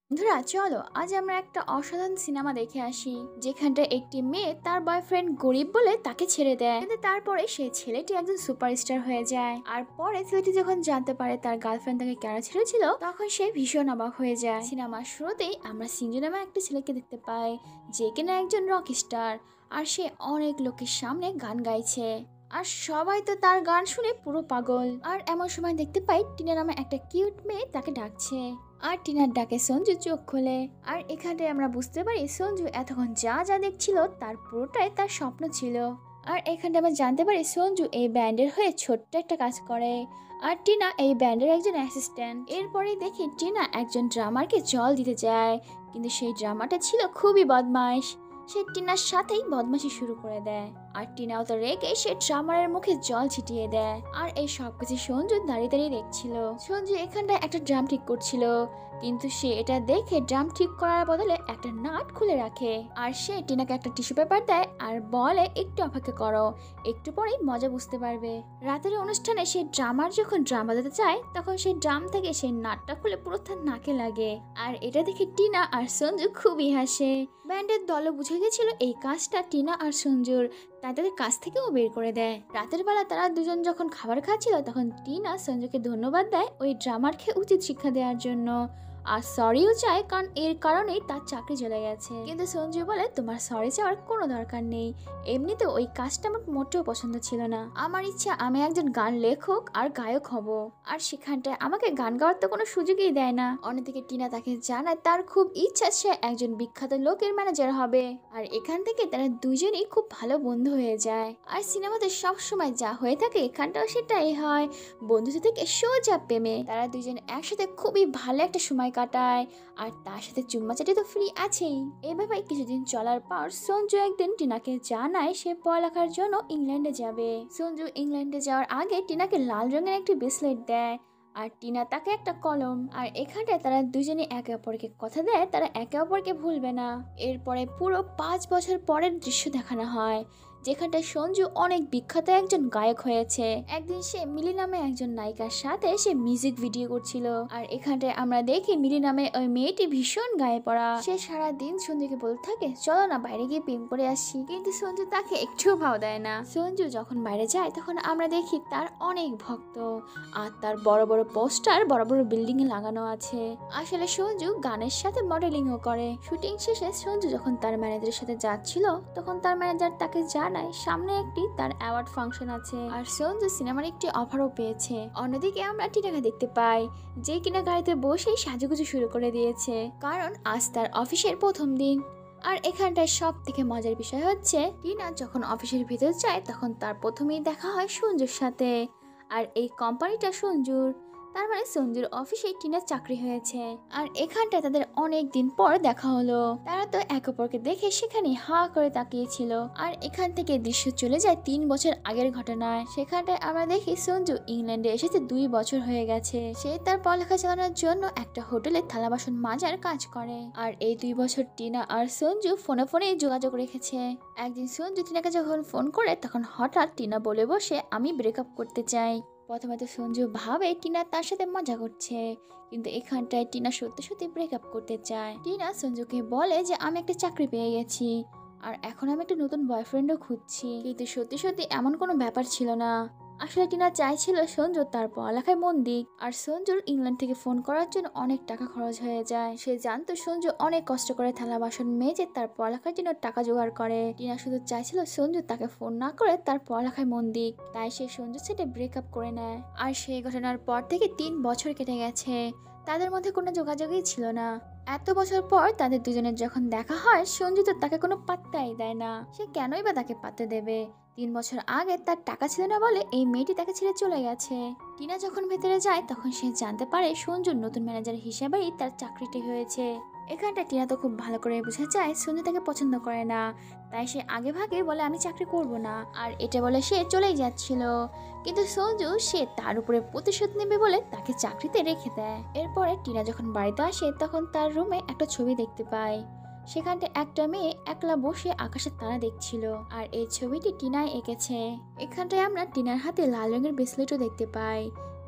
বন্ধুরা চলো আজ আমরা একটা অসাধারণ সিনেমা দেখে আসি, যেখানটা একটি মেয়ে তার বয়ফ্রেন্ড গরিব বলে তাকে ছেড়ে দেয়, কিন্তু তারপরে সেই ছেলেটি একজন সুপারস্টার হয়ে যায়। আর পরে ছেলেটি যখন জানতে পারে তার গার্লফ্রেন্ড তাকে কেন ছেড়েছিল, তখন সে ভীষণ অবাক হয়ে যায়। সিনেমার শুরুতেই আমরা সিঞ্জু নামে একটা ছেলেকে দেখতে পাই, যে কিনা একজন রক স্টার। আর সে অনেক লোকের সামনে গান গাইছে, আর সবাই তো তার গান শুনে পুরো পাগল। আর এমন সময় দেখতে পাই টিনা নামে একটা কিউট মেয়ে তাকে ডাকছে, আর টিনার ডাকে সঞ্জু চোখ খোলে। আর এখানে আমরা বুঝতে পারি সঞ্জু এতক্ষণ যা যা দেখছিল তার পুরোটাই তার স্বপ্ন ছিল। আর এখানে আমরা জানতে পারি সঞ্জু এই ব্যান্ডের হয়ে ছোট্ট একটা কাজ করে, আর টিনা এই ব্যান্ডের একজন অ্যাসিস্ট্যান্ট। এরপরেই দেখি টিনা একজন ড্রামারকে জল দিতে যায়, কিন্তু সেই ড্রামাটা ছিল খুবই বদমাইশ। সে টিনার সাথেই বদমাশি শুরু করে দেয়, আর টিনাও তো রেগে সে ড্রামারের মুখে জল ছিটিয়ে দেয়। আর এই সবকিছু সঞ্জু দাঁড়িয়ে দাঁড়িয়ে দেখছিল। সঞ্জু এখানটায় একটা ড্রাম ঠিক করছিল, কিন্তু সে এটা দেখে ড্রাম ঠিক করার বদলে একটা নাট খুলে রাখে। আর সে টিনাকে একটা টিস্যু পেপার দেয় আর বলে একটু অপেক্ষা করো, একটু পরেই মজা বুঝতে পারবে। রাতের অনুষ্ঠানে সে ড্রামার যখন ড্রাম বাজাতে চায়, তখন সেই ড্রাম থেকে সেই নাটটা খুলে পুরো তার নাকে লাগে। আর এটা দেখে টিনা আর সঞ্জু খুবই হাসে। ব্যান্ডের দলও বুঝে গেছিল এই কাজটা টিনা আর সঞ্জুর, তাই তাদের কাছ থেকেও বের করে দেয়। রাতের বেলা তারা দুজন যখন খাবার খাচ্ছিল, তখন টিনা সঞ্জুকে ধন্যবাদ দেয় ওই ড্রামারকে উচিত শিক্ষা দেওয়ার জন্য, আর সরিও চায়, কারণ এর কারণেই তার চাকরি চলে গেছে। কিন্তু সঞ্জু বলে তোমার সরি চাওয়ার কোনো দরকার নেই, এমনিতে ওই কাজটা আমার মোটেও পছন্দ ছিল না। আমার ইচ্ছা আমি একজন গান লেখক আর গায়ক হব, আর সেখানটায় আমাকে গান গাওয়ার তো কোনো সুযোগই দেয় না। অন্যদিকে টিনা তাকে জানায় তার খুব ইচ্ছা সে একজন বিখ্যাত লোকের ম্যানেজার হবে। আর এখান থেকে তারা দুজনেই খুব ভালো বন্ধু হয়ে যায়। আর সিনেমাতে সবসময় যা হয়ে থাকে এখানটাও সেটাই হয়, বন্ধুত্ব থেকে সোজা প্রেমে। তারা দুজন একসাথে খুবই ভালো একটা সময় কাটায়, আর তার সাথে চুম্মাচাটি তো ফ্রি আছেই। এভাবে কিছুদিন চলার পর সঞ্জু একদিন টিনাকে জানায় সে পড়ালেখার জন্য ইংল্যান্ডে যাবে। সঞ্জু ইংল্যান্ডে যাওয়ার আগে টিনাকে লাল রঙের একটি ব্রেসলেট দেয়, আর টিনা তাকে একটা কলম। আর এখানটায় তারা দুজনে একে অপরকে কথা দেয় তারা একে অপরকে ভুলবে না। এরপরে পুরো 5 বছর পরের দৃশ্য দেখানো হয়, যেখানটায় সঞ্জু অনেক বিখ্যাত একজন গায়ক হয়েছে। একদিন সে মিলি নামে একজন নায়িকার সাথে সে মিউজিক ভিডিও করছিল, আর এখানটায় আমরা দেখি মিলি নামে ওই মেয়েটি ভীষণ গায়ে পড়া। সে সারা দিন সঞ্জুকে বলতে থাকে চলো না বাইরে গিয়ে প্রেম করে আসি, কিন্তু সঞ্জু তাকে একটুও ভাও দেয় না। সঞ্জু যখন বাইরে যায় তখন আমরা দেখি তার অনেক ভক্ত, আর তার বড় বড় পোস্টার বড় বড় বিল্ডিং এ লাগানো আছে। আসলে সঞ্জু গানের সাথে মডেলিংও করে। শুটিং শেষে সঞ্জু যখন তার ম্যানেজারের সাথে যাচ্ছিল, তখন তার ম্যানেজার তাকে জানায় সামনে একটি তার অ্যাওয়ার্ড ফাংশন আছে, আর সঞ্জু সিনেমার একটি অফারও পেয়েছে। অন্যদিকে আমরা টিনাকে দেখতে পাই, যে কিনা গাড়িতে বসেই সাজুগুজু শুরু করে দিয়েছে, কারণ আজ তার অফিসের প্রথম দিন। আর এখানটায় সব থেকে মজার বিষয় হচ্ছে টিনা যখন অফিসের ভিতর যায় তখন তার প্রথমেই দেখা হয় সঞ্জুর সাথে, আর এই কোম্পানিটা সঞ্জুর, তার মানে সঞ্জুর অফিসে টিনার চাকরি হয়েছে। আর এখানটায় তাদের অনেক দিন পর দেখা হলো, তারা তো এক অপরকে দেখে সেখানে হা করে তাকিয়েছিল। আর এখান থেকে দৃশ্য চলে যায় 3 বছর আগের ঘটনায়। সেখানটায় আমরা দেখি সঞ্জু ইংল্যান্ডে এসেছে 2 বছর হয়ে গেছে। সে তার পড়ালেখা চালানোর জন্য একটা হোটেলে থালা বাসন মাজার কাজ করে। আর এই 2 বছর টিনা আর সঞ্জু ফোনে ফোনে যোগাযোগ রেখেছে। একদিন সঞ্জু টিনাকে যখন ফোন করে, তখন হঠাৎ টিনা বলে বসে আমি ব্রেকআপ করতে চাই। প্রথমে তো সঞ্জু ভাবে টিনা তার সাথে মজা করছে, কিন্তু এখানটায় টিনা সত্যি সত্যি ব্রেকআপ করতে চায়। টিনা সঞ্জুকে বলে যে আমি একটা চাকরি পেয়ে গেছি, আর এখন আমি একটা নতুন বয়ফ্রেন্ডও খুঁজছি, কিন্তু সত্যি সত্যি এমন কোনো ব্যাপার ছিল না। আসলে টিনা চাইছিল সঞ্জু তার পড়ালেখায় মন দিক, আর সঞ্জুর ইংল্যান্ড থেকে ফোন করার জন্য অনেক টাকা খরচ হয়ে যায়। সে জানতো সঞ্জু অনেক কষ্ট করে থালা বাসন মেজে তার পড়ালেখার জন্য টাকা জোগাড় করে। টিনা শুধু চাইছিল সঞ্জু তাকে ফোন না করে তার পড়ালেখায় মন দিক, তাই সে সঞ্জুর সাথে ব্রেকআপ করে নেয়। আর সেই ঘটনার পর থেকে 3 বছর কেটে গেছে, তাদের মধ্যে কোনো যোগাযোগই ছিল না। এত বছর পর তাদের দুজনের যখন দেখা হয়, সঞ্জু তো তাকে কোনো পাত্তাই দেয় না। সে কেনই বা তাকে পাত্তা দেবে? 3 বছর আগে তার টাকা ছিল না বলে এই মেয়েটি তাকে ছেড়ে চলে গেছে। টিনা যখন ভেতরে যায় তখন সে জানতে পারে সঞ্জুর নতুন ম্যানেজার হিসেবেই তার চাকরিটি হয়েছে। এখানটা টিনা তো খুব ভালো করে বোঝা যায় সঞ্জু তাকে পছন্দ করে না, তাই সে আগে ভাগে বলে আমি চাকরি করব না, আর এটা বলে সে চলেই যাচ্ছিল। কিন্তু সঞ্জু সে তার উপরে প্রতিশোধ নেবে বলে তাকে চাকরিতে রেখে দেয়। এরপরে টিনা যখন বাড়িতে আসে তখন তার রুমে একটা ছবি দেখতে পায়, সেখানটা একটা মেয়ে একলা বসে আকাশের তারা দেখছিল, আর এই ছবিটি টিনায় এঁকেছে। এখানটায় আমরা টিনার হাতে লাল রঙের ব্রেসলেটও দেখতে পাই,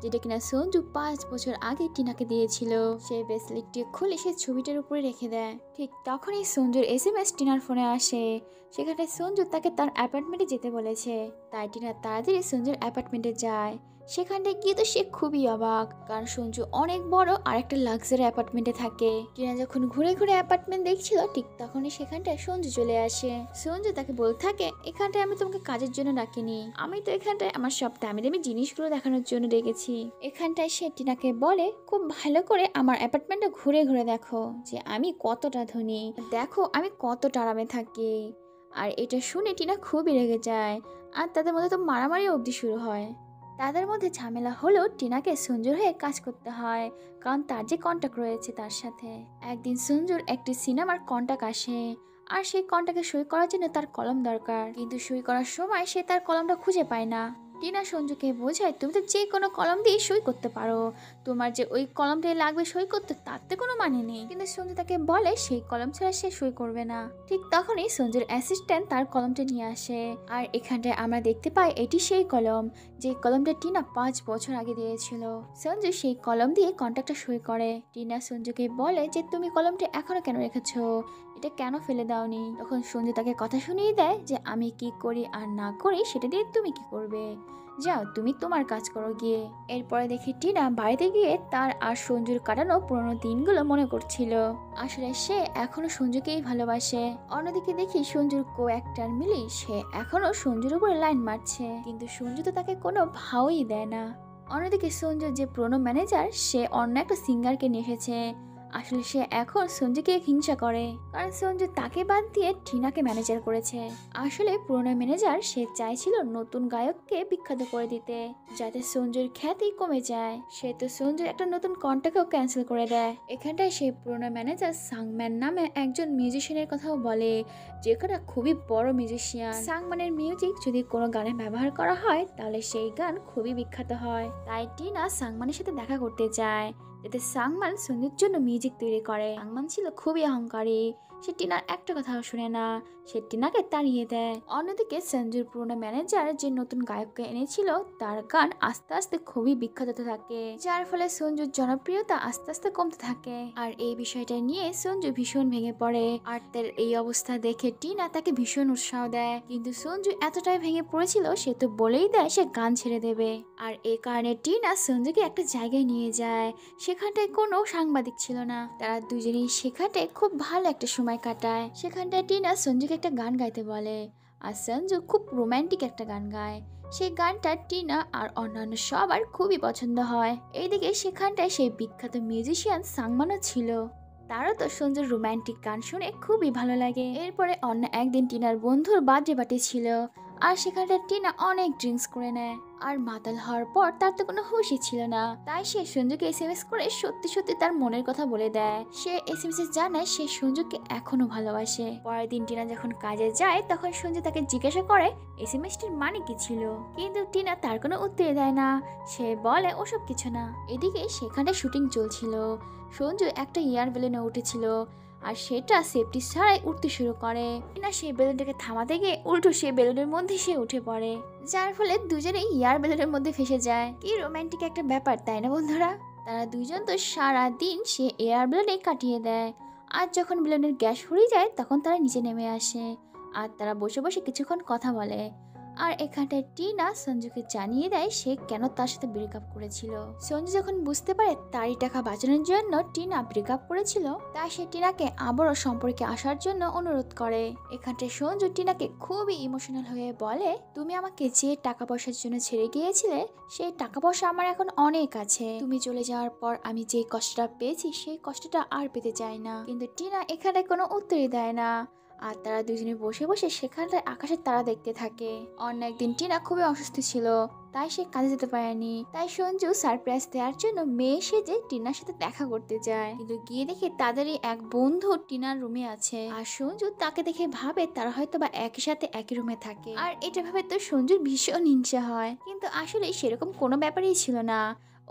যেটা কিনা সঞ্জু 5 বছর আগে টিনাকে দিয়েছিল। সেই ব্রেসলেটটি খুলে সে ছবিটার উপরে রেখে দেয়। ঠিক তখনই সঞ্জুর এসএমএস টিনার ফোনে আসে। সেখানে সঞ্জু তাকে তার অ্যাপার্টমেন্টে যেতে বলেছে। তাই টিনা তাড়াতাড়ি সঞ্জুর অ্যাপার্টমেন্টে যায়। সেখানে গিয়ে তো সে খুবই অবাক, কারণ সঞ্জু অনেক বড় আর একটা লাক্সারি অ্যাপার্টমেন্টে থাকে। টিনা যখন ঘুরে ঘুরে অ্যাপার্টমেন্ট দেখছিল, ঠিক তখনই সেখানটায় সঞ্জু চলে আসে। সঞ্জু তাকে বলতে থাকে, এখানটায় আমি তোমাকে কাজের জন্য ডাকিনি, আমি তো এখানটায় আমার সব দামি দামি জিনিসগুলো দেখানোর জন্য ডেকেছি। এখানটায় সে টিনাকে বলে, খুব ভালো করে আমার অ্যাপার্টমেন্টে ঘুরে ঘুরে দেখো যে আমি কতটা ধনী, দেখো আমি কতটা আরামে থাকি। আর এটা শুনে টিনা খুবই রেগে যায়, আর তাদের মধ্যে তো মারামারি অবধি শুরু হয়। তাদের মধ্যে ঝামেলা হলেও টিনাকে সঞ্জুর হয়ে কাজ করতে হয়, কারণ তার যে কন্ট্যাক্ট রয়েছে তার সাথে। একদিন সঞ্জুর একটি সিনেমার কন্ট্যাক্ট আসে, আর সেই কন্ট্যাক্টে সই করার জন্য তার কলম দরকার, কিন্তু সই করার সময় সে তার কলমটা খুঁজে পায় না। টিনা সঞ্জুকে বোঝায়, তুমি তো যে কোনো কলম দিয়ে সই করতে পারো, তোমার যে ওই কলমটাই লাগবে সই করতে তাতে কোনো মানে নেই। কিন্তু সঞ্জু তাকে বলে সেই কলম ছাড়া সে সই করবে না। ঠিক তখনই সঞ্জুর অ্যাসিস্ট্যান্ট তার কলমটা নিয়ে আসে, আর এখানটায় আমরা দেখতে পাই এটি সেই কলম যে কলমটা টিনা 5 বছর আগে দিয়েছিল। সঞ্জু সেই কলম দিয়ে কন্ট্রাক্টটা সই করে। টিনা সঞ্জুকে বলে যে তুমি কলমটা এখনো কেন রেখেছো, এটা কেন ফেলে দাওনি। তখন সঞ্জু তাকে কথা শুনিয়ে দেয় যে আমি কি করি আর না করি সেটা দিয়ে তুমি কি করবে, যাও তুমি তোমার কাজ করো গিয়ে। এরপরে দেখি টিনা বাড়িতে গিয়ে তার আর সঞ্জুর কাটানো পুরোনো দিনগুলো মনে করছিল। আসলে সে এখনো সঞ্জুকেই ভালোবাসে। অন্যদিকে দেখি সঞ্জুর কো অ্যাক্টর মিলি সে এখনো সঞ্জুর উপরে লাইন মারছে, কিন্তু সঞ্জু তো তাকে কোনো ভাওই দেয় না। অন্যদিকে সঞ্জুর যে পুরোনো ম্যানেজার সে অন্য একটা সিঙ্গারকে নিয়ে এসেছে। আসলে সে এখন সঞ্জুকে হিংসা করে, কারণ সঞ্জু তাকে বাদ দিয়ে টিনাকে ম্যানেজার করেছে। আসলে পুরোনো ম্যানেজার সে চাইছিল নতুন গায়ককে বিখ্যাত করে দিতে, যাতে সঞ্জুর খ্যাতি কমে যায়। সে তো সঞ্জুর একটা নতুন কন্ট্রাক্টও ক্যান্সেল করে দেয়। এখানটায় সে পুরোনো ম্যানেজার সাংম্যান নামে একজন মিউজিশিয়ানের কথাও বলে, যেখানে খুবই বড় মিউজিশিয়ান। সাংম্যানের মিউজিক যদি কোনো গানে ব্যবহার করা হয় তাহলে সেই গান খুবই বিখ্যাত হয়। তাই টিনা সাংম্যানের সাথে দেখা করতে যায়, যাতে সাংম্যান সঞ্জুর জন্য মিউজিক তৈরি করে। সাংম্যান ছিল খুবই অহংকারী, সে টিনার একটা কথাও শুনে না, সে টিনাকে তাড়িয়ে দেয়। অন্যদিকে সঞ্জুর পুরোনো ম্যানেজার যে নতুন গায়ককে এনেছিল তার গান আস্তে আস্তে খুবই বিখ্যাত হতে থাকে, যার ফলে সঞ্জুর জনপ্রিয়তা আস্তে আস্তে কমতে থাকে। আর এই বিষয়টা নিয়ে সঞ্জু ভীষণ ভেঙে পড়ে, আর তার এই অবস্থা দেখে টিনা তাকে ভীষণ উৎসাহ দেয়। কিন্তু সঞ্জু এতটাই ভেঙে পড়েছিল সে তো বলেই দেয় সে গান ছেড়ে দেবে। আর এই কারণে টিনা সঞ্জুকে একটা জায়গায় নিয়ে যায়, সেখানটায় কোনো সাংবাদিক ছিল না। তারা দুজনেই সেখানটায় খুব ভালো একটা সময় কাটায়। সেখানটায় টিনা সঞ্জুকে একটা গান গাইতে বলে, আর সঞ্জু খুব রোমান্টিক একটা গান গায়। সেই গানটা টিনা আর অন্যান্য সবার খুবই পছন্দ হয়। এইদিকে সেখানটায় সেই বিখ্যাত মিউজিশিয়ান সাংমানও ছিল, তারও তো সঞ্জুর রোমান্টিক গান শুনে খুবই ভালো লাগে। এরপরে অন্য একদিন টিনার বন্ধুর বার্থডে পার্টি ছিল, আর সেখানটা টিনা অনেক ড্রিঙ্কস করে নেয়। আর মাতাল হওয়ার পর তার তো কোনো হুঁশই ছিল না, তাই সে সঞ্জুকে এসএমএস করে সত্যি সত্যি তার মনের কথা বলে দেয়। সে এসএমএস জানায় সে সঞ্জুকে এখনো ভালোবাসে। পরের দিন টিনা যখন কাজে যায় তখন সঞ্জু তাকে জিজ্ঞাসা করে এসএমএসটির মানে কি ছিল, কিন্তু টিনা তার কোনো উত্তর দেয় না, সে বলে ওসব কিছু না। এদিকে সেখানটা শুটিং চলছিল, সঞ্জু একটা এয়ার বেলুনে উঠেছিল, আর সেটা সেফটি ছাড়াই উঠতে শুরু করে। টিনা সেই বেলুনটাকে থামাতে গিয়ে উল্টো সেই বেলুনের মধ্যে সে উঠে পড়ে, যার ফলে দুজনেই এয়ার বেলুনের মধ্যে ফেসে যায়। কি রোমান্টিক একটা ব্যাপার, তাই না বন্ধুরা? তারা দুইজন তো সারা দিন সে এয়ার বেলুনে কাটিয়ে দেয়, আর যখন বেলুনের গ্যাস ফুরিয়ে যায় তখন তারা নিচে নেমে আসে, আর তারা বসে বসে কিছুক্ষণ কথা বলে। আর এখানটায় টিনা সঞ্জুকে জানিয়ে দেয় সে কেন তার সাথে ব্রেকআপ করেছিল। সঞ্জু যখন বুঝতে পারে তারই টাকা বাঁচানোর জন্য টিনা ব্রেকআপ করেছিল, তাই সে টিনাকে আবারও সম্পর্কে আসার জন্য অনুরোধ করে। এখানটায় সঞ্জু টিনাকে খুবই ইমোশনাল হয়ে বলে, তুমি আমাকে যে টাকা পয়সার জন্য ছেড়ে গিয়েছিলে সেই টাকা পয়সা আমার এখন অনেক আছে, তুমি চলে যাওয়ার পর আমি যে কষ্টটা পেয়েছি সেই কষ্টটা আর পেতে চাই না। কিন্তু টিনা এখানে কোনো উত্তরই দেয় না, আর তারা দুজনে বসে বসে সেখানটায় আকাশের তারা দেখতে থাকে। অন্য একদিন টিনা খুবই অসুস্থ ছিল, তাই সে কাজে যেতে পারেনি। তাই সঞ্জু সারপ্রাইজ দেওয়ার জন্য মেয়ে সেজে টিনার সাথে দেখা করতে যায়, কিন্তু গিয়ে দেখে তাদেরই এক বন্ধু টিনার রুমে আছে। আর সঞ্জু তাকে দেখে ভাবে তারা হয়তো বা একই সাথে একই রুমে থাকে, আর এটা ভাবে তো সঞ্জুর ভীষণ হিংসা হয়। কিন্তু আসলে সেরকম কোনো ব্যাপারই ছিল না, ও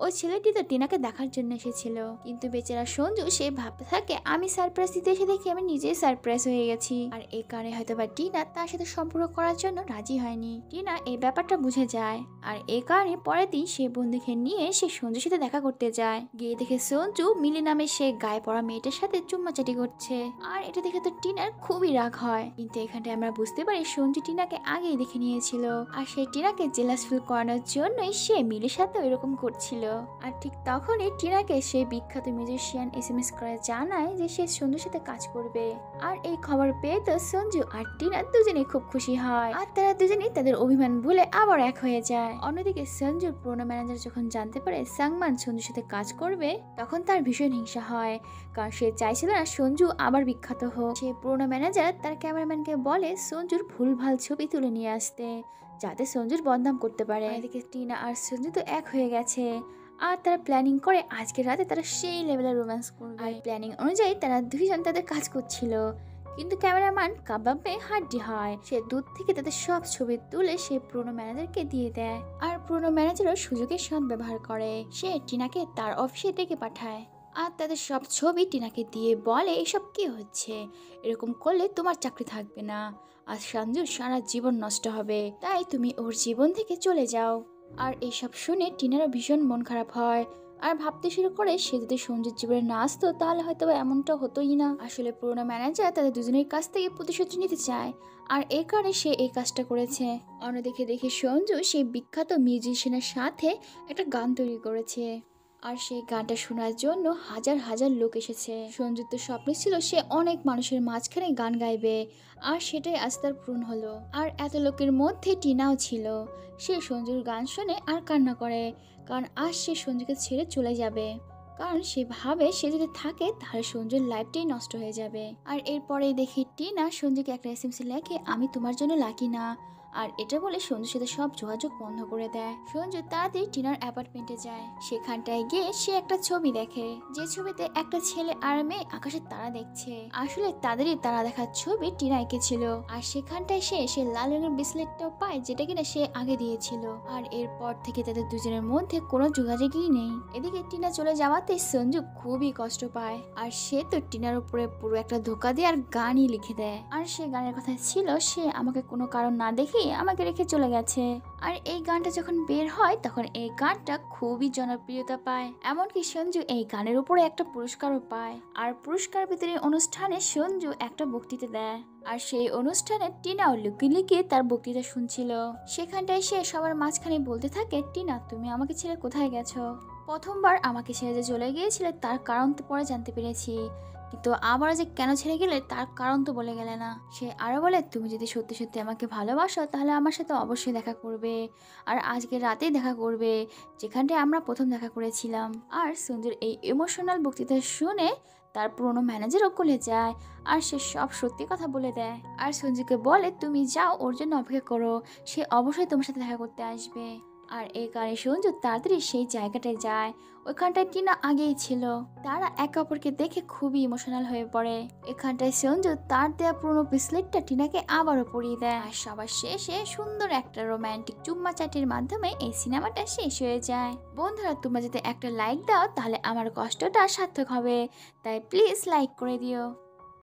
ওই ছেলেটি তো টিনাকে দেখার জন্য এসেছিল, কিন্তু বেচারা সঞ্জু সে ভাবতে থাকে আমি সারপ্রাইজ দিতে এসে দেখি আমি নিজেই সারপ্রাইজ হয়ে গেছি। আর এই কারণে হয়তোবা টিনা তার সাথে সম্পর্ক করার জন্য রাজি হয়নি। টিনা এই ব্যাপারটা বুঝে যায়, আর এই কারণে পরের দিন সে বন্ধুকে নিয়ে সে সঞ্জুর সাথে দেখা করতে যায়। গিয়ে দেখে সঞ্জু মিলি নামে সে গায়ে পড়া মেয়েটার সাথে চুম্মাচাটি করছে। আর এটা দেখে তো টিনার খুবই রাগ হয়, কিন্তু এখানটায় আমরা বুঝতে পারি সঞ্জু টিনাকে আগেই দেখে নিয়েছিল, আর সে টিনাকে জেলাস ফিল করানোর জন্যই সে মিলির সাথে এরকম করছিল। আর ঠিক তখনই টিনাকে সেই বিখ্যাত মিউজিশিয়ান SMS করে জানায় যে সে সঞ্জুর সাথে কাজ করবে। আর এই খবর পেয়ে তো সঞ্জু আর টিনা দুজনেই খুব খুশি হয়, আর তারা দুজনেই তাদের অভিমান ভুলে আবার এক হয়ে যায়। অন্যদিকে সঞ্জুর পুরনো ম্যানেজার যখন জানতে পারে সাংমান সঞ্জুর সাথে কাজ করবে, তখন তার ভীষণ হিংসা হয়, কারণ সে চাইছিল না সঞ্জু আবার বিখ্যাত হোক। সে পুরনো ম্যানেজার তার ক্যামেরাম্যানকে বলে সঞ্জুর ভুলভাল ছবি তুলে নিয়ে আসতে, যাতে সঞ্জুর বদনাম করতে পারে। এদিকে টিনা আর সঞ্জু তো এক হয়ে গেছে, আর তারা প্ল্যানিং করে আজকের রাতে তারা সেই লেভেলের রোম্যান্স করবে। আর প্ল্যানিং অনুযায়ী তারা দুইজন তাদের কাজ করছিল, কিন্তু ক্যামেরাম্যান কাবাবে হাড্ডি হয়। সে দূর থেকে তাদের সব ছবি তুলে সে পুরনো ম্যানেজারকে দিয়ে দেয়, আর পুরনো ম্যানেজারও সুযোগের সৎ ব্যবহার করে। সে টিনাকে তার অফিসে ডেকে পাঠায়, আর তাদের সব ছবি টিনাকে দিয়ে বলে এসব কি হচ্ছে, এরকম করলে তোমার চাকরি থাকবে না, আর সঞ্জুর সারা জীবন নষ্ট হবে, তাই তুমি ওর জীবন থেকে চলে যাও। আর এইসব শুনে টিনারও ভীষণ মন খারাপ হয়, আর ভাবতে শুরু করে সে যদি সঞ্জুর জীবনে না আসতো তাহলে হয়তো এমনটা হতোই না। আসলে পুরোনো ম্যানেজার তাদের দুজনের কাছ থেকে প্রতিশোধ নিতে চায়, আর এই কারণে সে এই কাজটা করেছে। অন্যদিকে দেখে সঞ্জু সেই বিখ্যাত মিউজিশিয়ানের সাথে একটা গান তৈরি করেছে, আর সেই গানটা শোনার জন্য হাজার হাজার লোক এসেছে। সঞ্জুর তো স্বপ্ন ছিল সে অনেক মানুষের মাঝখানে গান গাইবে, আর সেটাই আজ তার পূরণ হলো। আর এত লোকের মধ্যে টিনাও ছিল। সে সঞ্জুর গান শুনে আর কান্না করে, কারণ আজ সে সঞ্জুকে ছেড়ে চলে যাবে, কারণ সে ভাবে সে যদি থাকে তাহলে সঞ্জুর লাইফটাই নষ্ট হয়ে যাবে। আর এরপরেই দেখি টিনা সঞ্জুকে একটা SMS লেখে আমি তোমার জন্য লাকি না, আর এটা বলে সঞ্জুর সাথে সব যোগাযোগ বন্ধ করে দেয়। সঞ্জু তাড়াতাড়ি টিনার অ্যাপার্টমেন্টে যায়। সেখানটায় গিয়ে সে একটা ছবি দেখে, যে ছবিতে একটা ছেলে আর মেয়ে আকাশের তারা দেখছে। আসলে তাদেরই তারা দেখার ছবি টিনা এঁকেছিল, আর সেখানটায় সে লাল রঙের ব্রেসলেটটাও পায়, যেটা কিনা সে আগে দিয়েছিল। আর এরপর থেকে তাদের দুজনের মধ্যে কোনো যোগাযোগই নেই। এদিকে টিনা চলে যাওয়াতে সঞ্জু খুবই কষ্ট পায়, আর সে তো টিনার উপরে পুরো একটা ধোকা দিয়ে আর গানই লিখে দেয়। আর সে গানের কথা ছিল সে আমাকে কোনো কারণ না দেখে আমাকে রেখে চলে গেছে। আর এই গানটা যখন বের হয় তখন এই গানটা খুবই জনপ্রিয়তা পায়, এমনকি সঞ্জু এই গানের উপরে একটা পুরস্কারও পায়। আর পুরস্কার বিতরণী অনুষ্ঠানে সঞ্জু একটা বক্তৃতা দেয়, আর সেই অনুষ্ঠানে টিনাও লুকিয়ে লুকিয়ে তার বক্তৃতা শুনছিল। সেখানটায় সে সবার মাঝখানে বলতে থাকে টিনা তুমি আমাকে ছেড়ে কোথায় গেছো, প্রথমবার আমাকে ছেড়ে যে চলে গিয়েছিলে তার কারণ তো পরে জানতে পেরেছি, কিন্তু আবার যে কেন ছেড়ে গেলে তার কারণ তো বলে গেলে না। সে আরো বলে তুমি যদি সত্যি সত্যি আমাকে ভালোবাসো তাহলে আমার সাথে অবশ্যই দেখা করবে, আর আজকে রাতেই দেখা করবে যেখানটায় আমরা প্রথম দেখা করেছিলাম। আর সঞ্জুর এই ইমোশনাল বক্তৃতা শুনে তার পুরনো ম্যানেজারও গলে যায়, আর সে সব সত্যি কথা বলে দেয়। আর সঞ্জুকে বলে তুমি যাও, ওর জন্য অপেক্ষা করো, সে অবশ্যই তোমার সাথে দেখা করতে আসবে। আর এই কারণে সঞ্জু তাড়াতাড়ি সেই জায়গাটায় যায়, ওইখানটায় টিনা আগেই ছিল। তারা একে অপরকে দেখে খুবই ইমোশনাল হয়ে পড়ে। এখানটায় সঞ্জু তার দেয়া পুরনো ব্রেসলেটটা টিনাকে আবারও পরিয়ে দেয়, আর সবার শেষে সুন্দর একটা রোমান্টিক চুম্মা চাটির মাধ্যমে এই সিনেমাটা শেষ হয়ে যায়। বন্ধুরা তোমরা যদি একটা লাইক দাও তাহলে আমার কষ্টটা সার্থক হবে, তাই প্লিজ লাইক করে দিও।